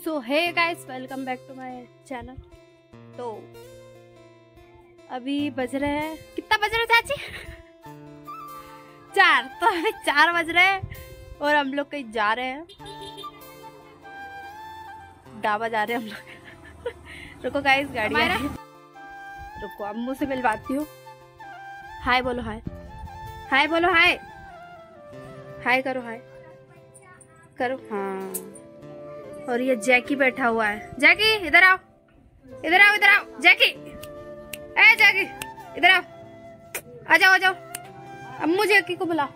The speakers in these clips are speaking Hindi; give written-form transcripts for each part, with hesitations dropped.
So hey guys, welcome back to my channel. तो अभी बज रहे हैं, कितना बज रहे हैं चाची? 4। तो अभी 4 बज रहे हैं और हम लोग कहीं जा रहे हैं, ढाबा जा रहे हैं हम लोग। रुको गाइस, गाड़ी आ रही है। रुको, अम्मू से मिलवाती हूँ। हाय बोलो, हाय हाय बोलो, हाय हाय करो, हाय करो। हाँ, और ये जैकी बैठा हुआ है। जैकी इधर आओ, इधर आओ, इधर आओ जैकी। ए जैकी इधर आओ, आ जाओ, आ जाओ। अम्मू जैकी को बुला।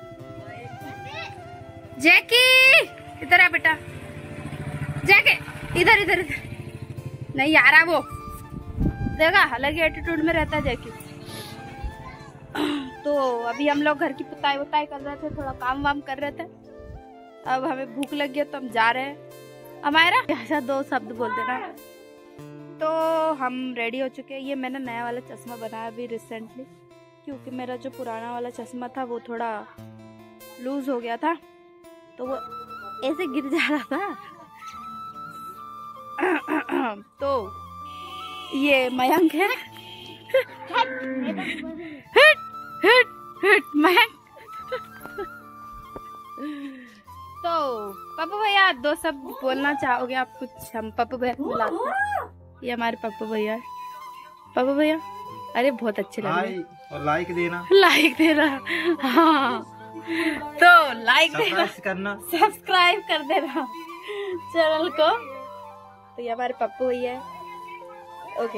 जैकी इधर आ बेटा। जैकी इधर इधर इधर। नहीं आ रहा वो, देखा अलग ही एटीट्यूड में रहता है जैकी। तो अभी हम लोग घर की पुताई वुताई कर रहे थे, थोड़ा काम वाम कर रहे थे। अब हमें भूख लगी है तो हम जा रहे हैं। हमारा ऐसा 2 शब्द बोल देना। तो हम रेडी हो चुके हैं। ये मैंने नया वाला चश्मा बनाया अभी रिसेंटली, क्योंकि मेरा जो पुराना वाला चश्मा था वो थोड़ा लूज हो गया था, तो वो ऐसे गिर जा रहा था। तो ये मयंक है। Hit hit hit Mayank. तो पप्पू भैया 2 शब्द बोलना चाहोगे आप कुछ? हम पप्पू भैया को बुलाते हैं। ये हमारे पप्पू भैया है। पप्पू भैया अरे बहुत अच्छे लग रहे हैं। और लाइक देना, लाइक देना। हाँ, तो लाइक देना, करना, सब्सक्राइब कर देना चैनल को। तो ये हमारे पप्पू भैया है। Okay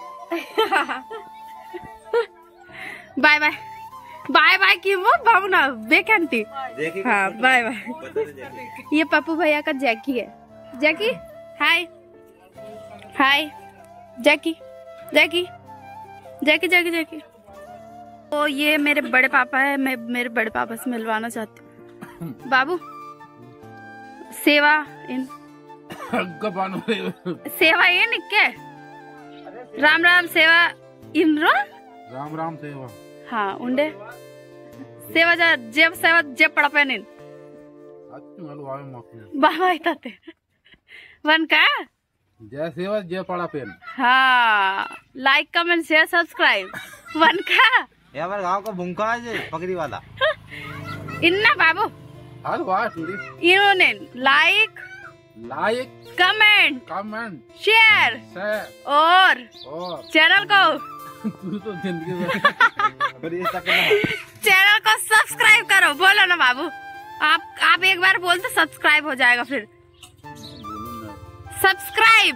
bye bye bye bye की वो भावना बेकंटी। हाँ बाय बाय। ये पप्पू भैया का जैकी है। जैकी हाय हाय। जैकी जैकी जैकी जैकी जैकी। तो ये मेरे बड़े पापा है। मैं मेरे बड़े पापा से मिलवाना चाहती हूँ। बाबू सेवा इन सेवा इन के राम राम सेवा इन रो राम राम सेवा। हाँ उंडे सेवा जा जेब सेवा जेब पड़ा पे निन बाबा इताते वन का जय सेवा जय पड़ा पेन। हाँ, like comment share subscribe one का। ये हमारे गांव का बुंका है जे पकड़ी वाला। इन्ना बाबू इन्होंने लाइक कमेंट शेयर और चैनल को चैनल को सब्सक्राइब करो। बोलो ना बाबू, आप एक बार बोल तो सब्सक्राइब हो जाएगा। फिर सब्सक्राइब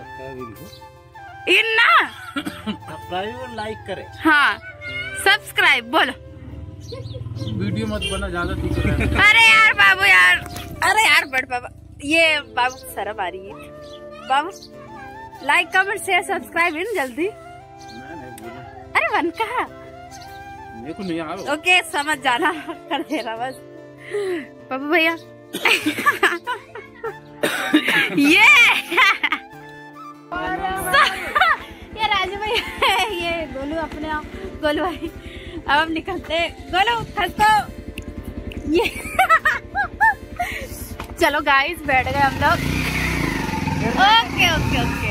इन्ना सब्सक्राइब और लाइक करे। हाँ सब्सक्राइब बोलो। वीडियो मत बना ज्यादा। अरे यार बाबू यार, अरे यार बड़ बाबा, ये बाबू शर्म आ रही है। बाबू लाइक कमेंट शेयर सब्सक्राइब इन जल्दी। अरे वन का मेरे को नहीं आ रहा। ओके समझ जाना, कर देना बस। बाबू भैया ये राजू भैया, ये गोलू अपने आप, गोलू भाई अब हम निकलते। गोलू खसको ये चलो गाइस बैठ गए हम लोग। Okay okay okay.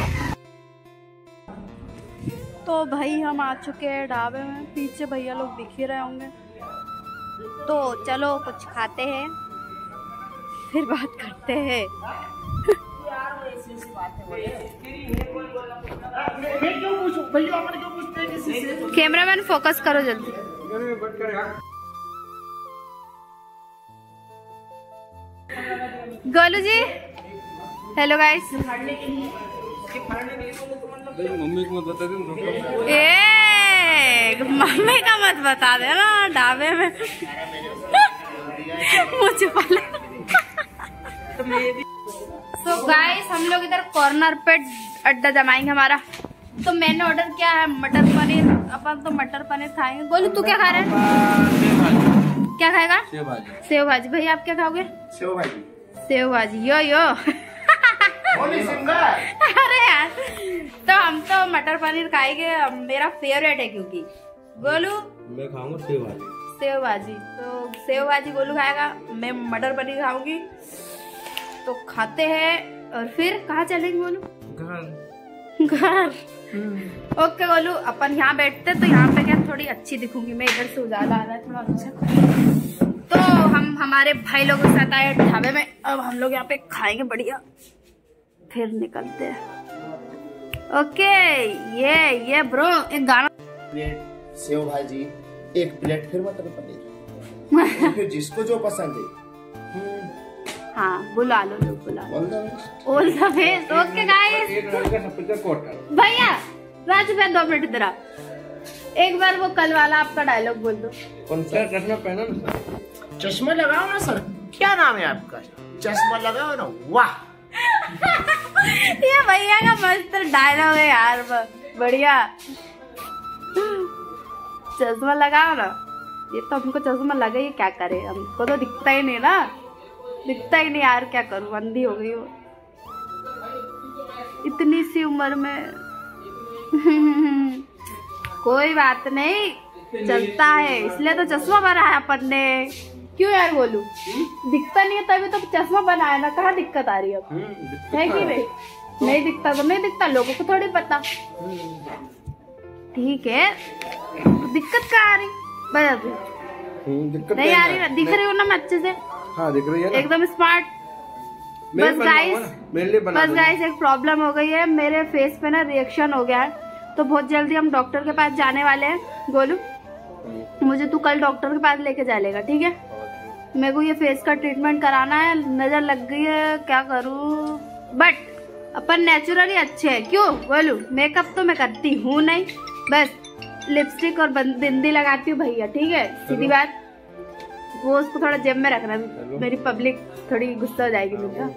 तो भाई हम आ चुके हैं ढाबे में। पीछे भैया लोग दिख ही रहे होंगे। तो चलो कुछ खाते हैं फिर बात करते हैं। कैमरामैन फोकस करो जल्दी। Golu ji hello guys. Mummy को मत बता दे। मम्मी का मत बता देना ढाबे में। मुझे तो गाइस हम लोग इधर कॉर्नर पे अड्डा जमाएंगे हमारा। तो मैंने ऑर्डर किया है मटर पनीर। अपन तो मटर पनीर खाएंगे। गोलू तू क्या खा रहा है? क्या खाएगा? सेव भाजी। भैया आप क्या खाओगे? सेव भाजी। यो यो अरे यार, तो हम तो मटर पनीर खाएंगे। मेरा फेवरेट है क्योंकि। गोलू मैं खाऊंगा सेव भाजी। सेव भाजी, तो सेव भाजी गोलू खाएगा, मैं मटर पनीर खाऊंगी। तो खाते हैं और फिर कहाँ चलेंगे बोलो? घर। ओके बोलू, अपन यहाँ बैठते तो यहाँ पे क्या थोड़ी अच्छी दिखूंगी मैं, इधर से उजाला आ रहा है थोड़ा अच्छा। तो हम हमारे भाई लोगों के साथ आए ढाबे में, अब हम लोग यहाँ पे खाएंगे बढ़िया, फिर निकलते हैं। ओके ये ब्रो एक गाना, प्लेट सेव भाजी, एक प्लेट फिर मटर पनीर, फिर जिसको जो पसंद है। हाँ बुला लो लोग, बुला लो। All the best. Okay guys, भैया राजू भैया 2 मिनट इधर आ। एक बार वो कल वाला आपका डायलॉग बोल दो। कौन सा? चश्मा पहना ना सर। चश्मा लगाओ ना सर। क्या नाम है आपका? चश्मा लगाओ ना। वाह ये भैया का मस्त डायलॉग है यार, बढ़िया। चश्मा लगाओ ना, ये तो हमको चश्मा लगा ही क्या करे, हमको तो दिखता ही नहीं ना, दिखता ही नहीं यार, क्या करूं, अंधी हो गई हो इतनी सी उम्र में। कोई बात नहीं, चलता है, इसलिए तो चश्मा बनाया अपन ने। क्यों यार बोलू, दिखता नहीं है तभी तो चश्मा बनाया ना, कहाँ दिक्कत आ रही है अब, है कि नहीं? नहीं दिखता तो नहीं दिखता, लोगों को थोड़ी पता। ठीक है, दिक्कत कहाँ आ रही बता तू? नहीं आ रही, दिख रही हो ना मैं अच्छे से? हाँ दिख रही है ना? एकदम स्मार्ट। बस गाइस एक प्रॉब्लम हो गई है, मेरे फेस पे ना रिएक्शन हो गया है, तो बहुत जल्दी हम डॉक्टर के पास जाने वाले हैं। गोलू मुझे तू कल डॉक्टर के पास लेके जाएगा, ठीक है? मेरे को ये फेस का ट्रीटमेंट कराना है, नजर लग गई है, क्या करूँ? बट अपन नेचुरली अच्छे हैं। क्यों गोलू, मेकअप तो मैं करती हूँ नहीं, बस लिपस्टिक और बिंदी लगाती हूँ भैया, ठीक है? सीधी बात, वो उसको थोड़ा जेब में रखना, मेरी पब्लिक थोड़ी गुस्सा हो जाएगी मुझे।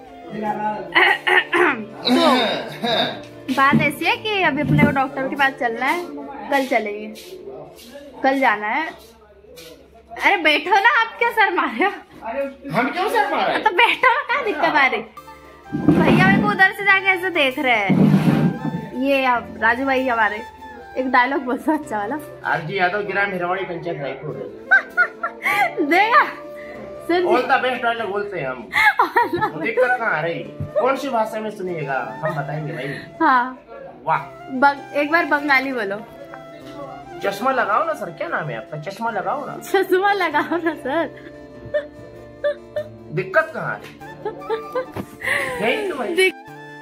तो बात ऐसी है कि अभी अपने को डॉक्टर के पास चलना है, कल चलेंगे, कल जाना है। अरे बैठो ना, आप क्या सर मारे हो? हम क्यों सर मारे? तो बैठो ना, क्या दिक्कत आ रही? भैया मेरे को उधर से जाके ऐसे देख रहे हैं। ये अब राजू भाई हमारे एक डायलॉग बोलता अच्छा वाला, आरजी यादव ग्राम हिरवाड़ी पंचायत रायपुर। देगा ऑल द बेस्ट डायलॉग बोलते हैं हम। दिक्कत कहाँ आ रही? कौन सी भाषा में सुनिएगा, हम बताएंगे भाई। हाँ वाह, एक बार बंगाली बोलो। चश्मा लगाओ ना सर। क्या नाम है आपका? चश्मा लगाओ ना। चश्मा लगाओ ना सर। दिक्कत कहाँ आ रही?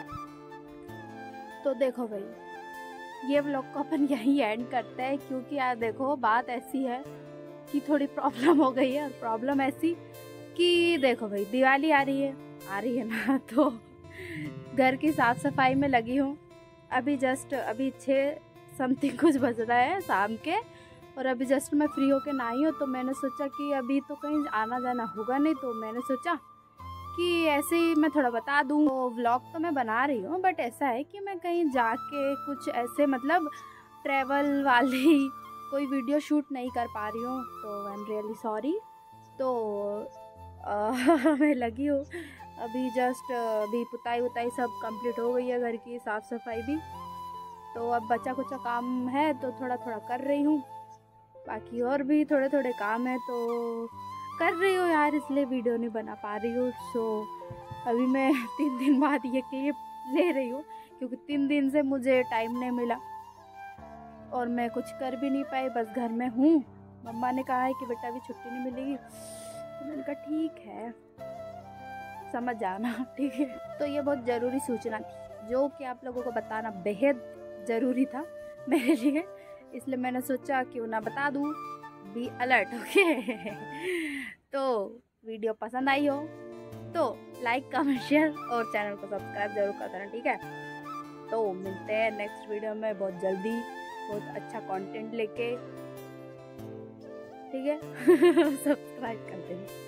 तो देखो भाई, ये व्लॉग को अपन यहीं एंड करते हैं, क्योंकि यार देखो बात ऐसी है कि थोड़ी प्रॉब्लम हो गई है, और प्रॉब्लम ऐसी कि देखो भाई दिवाली आ रही है ना, तो घर की साफ सफाई में लगी हूँ। अभी 6 समथिंग कुछ बज रहा है शाम के, और अभी जस्ट मैं फ्री होके नहाई हूँ, तो मैंने सोचा कि अभी तो कहीं आना जाना होगा नहीं, तो मैंने सोचा कि ऐसे ही मैं थोड़ा बता दूँ। तो व्लॉग तो मैं बना रही हूँ, बट ऐसा है कि मैं कहीं जाके कुछ ऐसे मतलब ट्रैवल वाली कोई वीडियो शूट नहीं कर पा रही हूँ, तो आई एम रियली सॉरी। तो मैं लगी हूँ अभी, जस्ट अभी पुताई सब कंप्लीट हो गई है, घर की साफ़ सफाई भी, तो अब बचा कुछ काम है तो थोड़ा थोड़ा कर रही हूँ, बाकी और भी थोड़े थोड़े काम है तो कर रही हूँ यार, इसलिए वीडियो नहीं बना पा रही हूँ। सो अभी मैं 3 दिन बाद ये क्लिप ले रही हूँ, क्योंकि 3 दिन से मुझे टाइम नहीं मिला और मैं कुछ कर भी नहीं पाई, बस घर में हूँ। मम्मा ने कहा है कि बेटा अभी छुट्टी नहीं मिलेगी, तो मैंने कहा ठीक है, समझ जाना, ठीक है। तो ये बहुत ज़रूरी सूचना थी, जो कि आप लोगों को बताना बेहद ज़रूरी था मेरे लिए, इसलिए मैंने सोचा क्यों ना बता दूँ, बी अलर्ट, ओके। तो वीडियो पसंद आई हो तो लाइक कमेंट शेयर और चैनल को सब्सक्राइब जरूर कर देना, ठीक है। तो मिलते हैं नेक्स्ट वीडियो में बहुत जल्दी, बहुत अच्छा कंटेंट लेके, ठीक है। सब्सक्राइब कर देना।